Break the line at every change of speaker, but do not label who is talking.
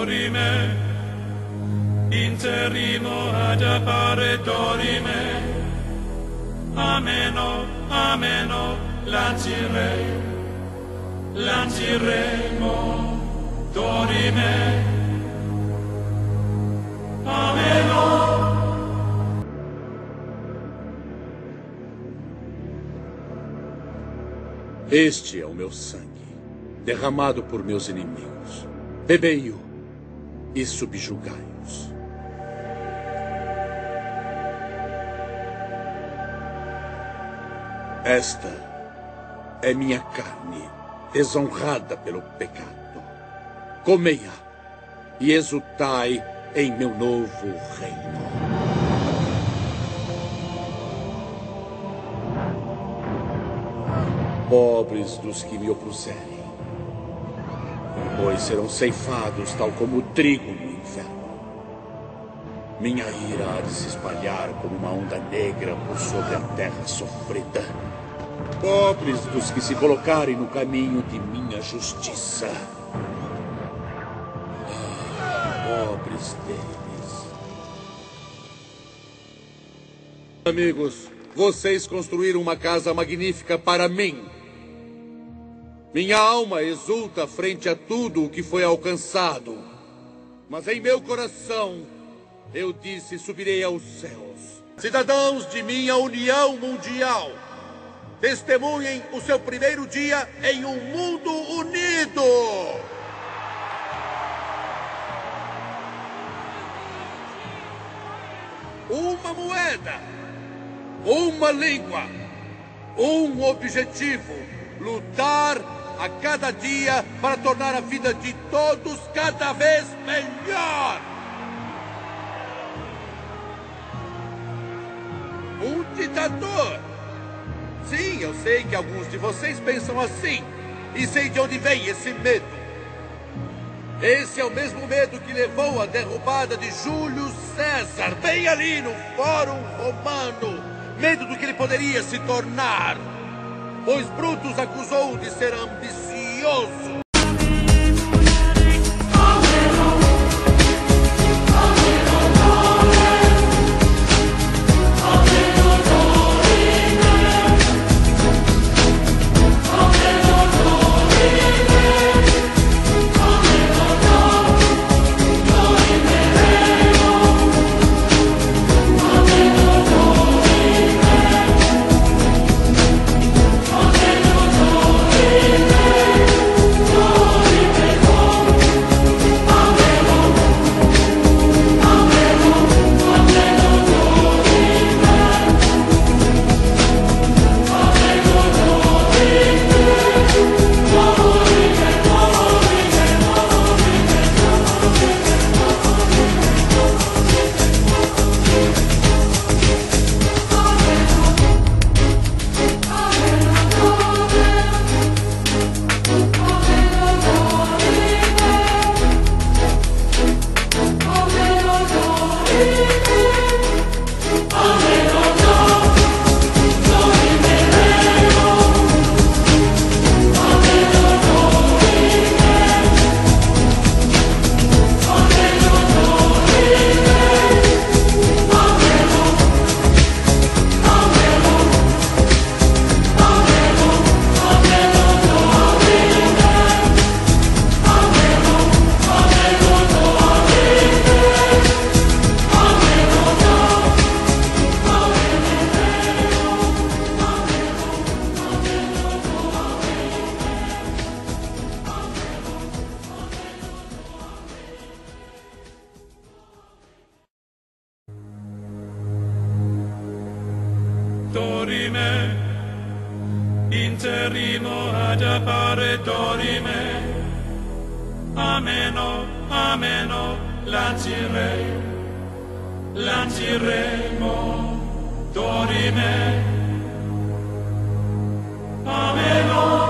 dorime, interrimo ad appare dorime, ameno, ameno, lanciremo, dorime, ameno.
Este é o meu sangue, derramado por meus inimigos. Bebei-o e subjugai-os. Esta é minha carne, desonrada pelo pecado. Comei-a e exultai em meu novo reino. Pobres dos que me opuserem, pois serão ceifados tal como o trigo no inferno. Minha ira há de se espalhar como uma onda negra por sobre a terra sofrida. Pobres dos que se colocarem no caminho de minha justiça. Pobres deles. Amigos, vocês construíram uma casa magnífica para mim. Minha alma exulta frente a tudo o que foi alcançado. Mas em meu coração, eu disse, subirei aos céus. Cidadãos de minha União Mundial, testemunhem o seu primeiro dia em um mundo unido. Uma moeda, uma língua, um objetivo: lutar a cada dia para tornar a vida de todos cada vez melhor. Um ditador. Sim, eu sei que alguns de vocês pensam assim. E sei de onde vem esse medo. Esse é o mesmo medo que levou à derrubada de Júlio César, bem ali no Fórum Romano. Medo do que ele poderia se tornar, pois Brutus acusou de ser ambicioso.
Dorime, interrimo ad appare dorime, ameno, ameno, lanciremo, dorime, ameno.